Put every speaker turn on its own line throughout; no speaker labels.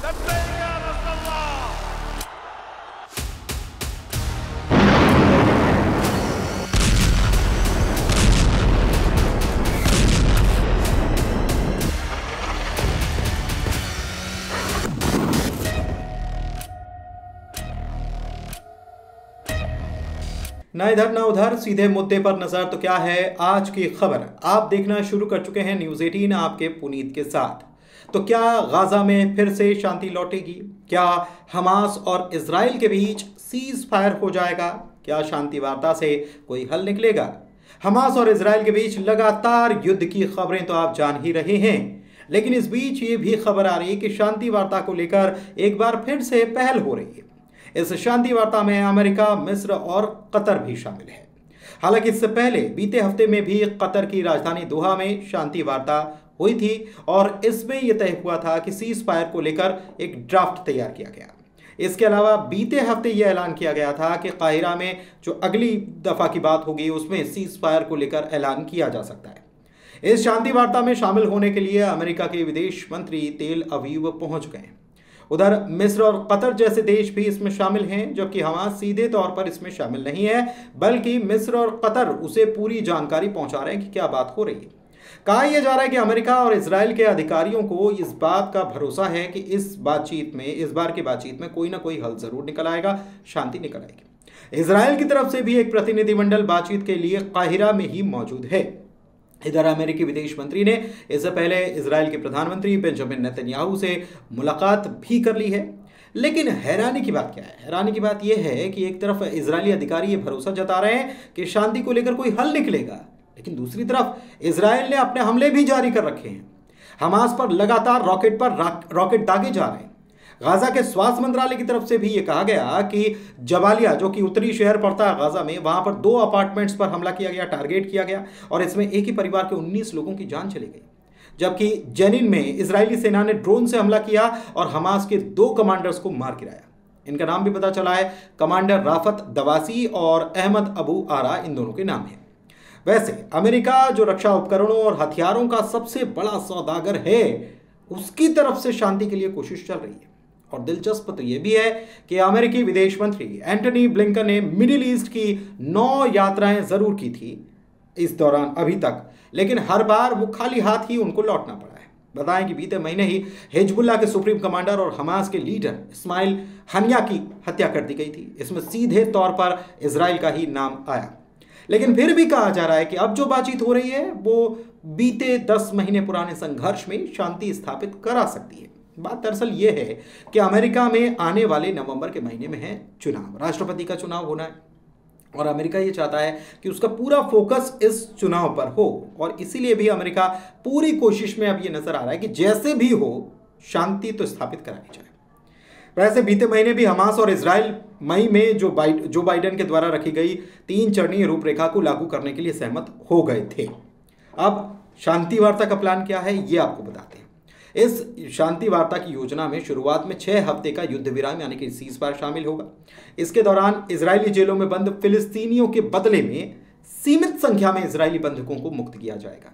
ना इधर ना उधर, सीधे मुद्दे पर नजर। तो क्या है आज की खबर, आप देखना शुरू कर चुके हैं न्यूज़ 18 आपके पुनीत के साथ। तो क्या गाजा में फिर से शांति लौटेगी? क्या हमास और इजराइल के बीच सीज फायर हो जाएगा? क्या शांति वार्ता से कोई हल निकलेगा? हमास और इजराइल के बीच लगातार युद्ध की खबरें तो आप जान ही रहे हैं, लेकिन इस बीच ये भी खबर आ रही है कि शांति वार्ता को लेकर एक बार फिर से पहल हो रही है। इस शांति वार्ता में अमेरिका, मिस्र और कतर भी शामिल है। हालांकि इससे पहले बीते हफ्ते में भी कतर की राजधानी दोहा में शांति वार्ता हुई थी और इसमें यह तय हुआ था कि सीज फायर को लेकर एक ड्राफ्ट तैयार किया गया। इसके अलावा बीते हफ्ते यह ऐलान किया गया था कि काहिरा में जो अगली दफा की बात होगी उसमें सीज फायर को लेकर ऐलान किया जा सकता है। इस शांति वार्ता में शामिल होने के लिए अमेरिका के विदेश मंत्री तेल अवीव पहुंच गए। उधर मिस्र और कतर जैसे देश भी इसमें शामिल हैं, जबकि हमास सीधे तौर पर इसमें शामिल नहीं है, बल्कि मिस्र और कतर उसे पूरी जानकारी पहुंचा रहे हैं कि क्या बात हो रही है। कहा यह जा रहा है कि अमेरिका और इजराइल के अधिकारियों को इस बात का भरोसा है कि इस बार की बातचीत में कोई ना कोई हल जरूर निकल आएगा, शांति निकल आएगी। इजराइल की तरफ से भी एक प्रतिनिधिमंडल बातचीत के लिए काहिरा में ही मौजूद है। इधर अमेरिकी विदेश मंत्री ने इससे पहले इजराइल के प्रधानमंत्री बेंजामिन नेतन्याहू से मुलाकात भी कर ली है। लेकिन हैरानी की बात क्या है? हैरानी की बात यह है कि एक तरफ इजरायली अधिकारी ये भरोसा जता रहे हैं कि शांति को लेकर कोई हल निकलेगा, लेकिन दूसरी तरफ इजराइल ने अपने हमले भी जारी कर रखे हैं। हमास पर लगातार रॉकेट दागे जा रहे हैं। गाजा के स्वास्थ्य मंत्रालय की तरफ से भी यह कहा गया कि जबालिया, जो कि उत्तरी शहर पड़ता है गाजा में, वहां पर 2 अपार्टमेंट्स पर हमला किया गया, टारगेट किया गया और इसमें एक ही परिवार के 19 लोगों की जान चली गई। जबकि जेनिन में इजरायली सेना ने ड्रोन से हमला किया और हमास के 2 कमांडर्स को मार गिराया। इनका नाम भी पता चला है, कमांडर राफत दवासी और अहमद अबू आरा, इन दोनों के नाम है। वैसे अमेरिका जो रक्षा उपकरणों और हथियारों का सबसे बड़ा सौदागर है, उसकी तरफ से शांति के लिए कोशिश चल रही है। और दिलचस्प तो यह भी है कि अमेरिकी विदेश मंत्री एंटनी ब्लिंकन ने मिडिल ईस्ट की 9 यात्राएं जरूर की थी इस दौरान अभी तक, लेकिन हर बार वो खाली हाथ ही उनको लौटना पड़ा है। बताएं कि बीते महीने ही हिजबुल्लाह के सुप्रीम कमांडर और हमास के लीडर इस्माइल हनिया की हत्या कर दी गई थी। इसमें सीधे तौर पर इजराइल का ही नाम आया, लेकिन फिर भी कहा जा रहा है कि अब जो बातचीत हो रही है वो बीते 10 महीने पुराने संघर्ष में शांति स्थापित करा सकती है। बात दरअसल ये है कि अमेरिका में आने वाले नवंबर के महीने में है चुनाव, राष्ट्रपति का चुनाव होना है और अमेरिका ये चाहता है कि उसका पूरा फोकस इस चुनाव पर हो और इसीलिए भी अमेरिका पूरी कोशिश में अब ये नजर आ रहा है कि जैसे भी हो शांति तो स्थापित कराई जाए। वैसे बीते महीने भी हमास और इजराइल मई में जो बाइडेन के द्वारा रखी गई 3 चरणीय रूपरेखा को लागू करने के लिए सहमत हो गए थे। अब शांति वार्ता का प्लान क्या है ये आपको बताते हैं। इस शांति वार्ता की योजना में शुरुआत में 6 हफ्ते का युद्ध विराम यानी कि सीज फायर शामिल होगा। इसके दौरान इजरायली जेलों में बंद फिलिस्तीनियों के बदले में सीमित संख्या में इजरायली बंधकों को मुक्त किया जाएगा।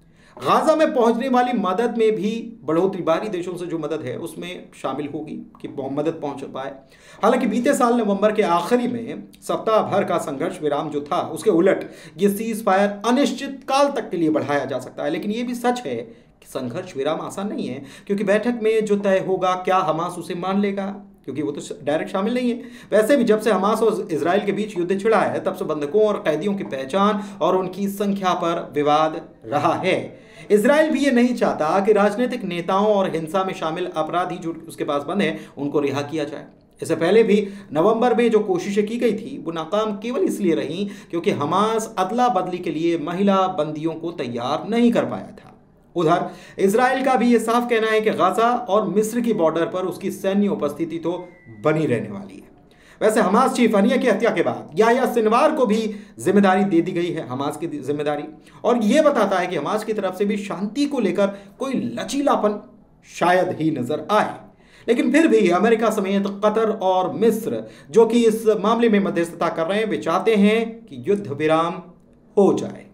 गाजा में पहुंचने वाली मदद में भी बढ़ोतरी, बाहरी देशों से जो मदद है उसमें शामिल होगी कि मदद पहुंच पाए। हालांकि बीते साल नवंबर के आखिरी में सप्ताह भर का संघर्ष विराम जो था उसके उलट ये सीज फायर अनिश्चित काल तक के लिए बढ़ाया जा सकता है। लेकिन ये भी सच है कि संघर्ष विराम आसान नहीं है, क्योंकि बैठक में जो तय होगा क्या हमास उसे मान लेगा, क्योंकि वो तो डायरेक्ट शामिल नहीं है। वैसे भी जब से हमास और इजराइल के बीच युद्ध छिड़ा है तब से बंधकों और कैदियों की पहचान और उनकी संख्या पर विवाद रहा है। इजराइल भी ये नहीं चाहता कि राजनीतिक नेताओं और हिंसा में शामिल अपराधी जो उसके पास बंद हैं उनको रिहा किया जाए। इससे पहले भी नवंबर में जो कोशिशें की गई थी वो नाकाम केवल इसलिए रहीं क्योंकि हमास अदला बदली के लिए महिला बंदियों को तैयार नहीं कर पाया था। उधर इजराइल का भी ये साफ कहना है कि गाजा और मिस्र की बॉर्डर पर उसकी सैन्य उपस्थिति तो बनी रहने वाली है। वैसे हमास चीफ हनिया की हत्या के बाद याह्या सिनवार को भी जिम्मेदारी दे दी गई है, हमास की जिम्मेदारी, और यह बताता है कि हमास की तरफ से भी शांति को लेकर कोई लचीलापन शायद ही नजर आए। लेकिन फिर भी अमेरिका समेत कतर और मिस्र जो कि इस मामले में मध्यस्थता कर रहे हैं वे चाहते हैं कि युद्ध विराम हो जाए।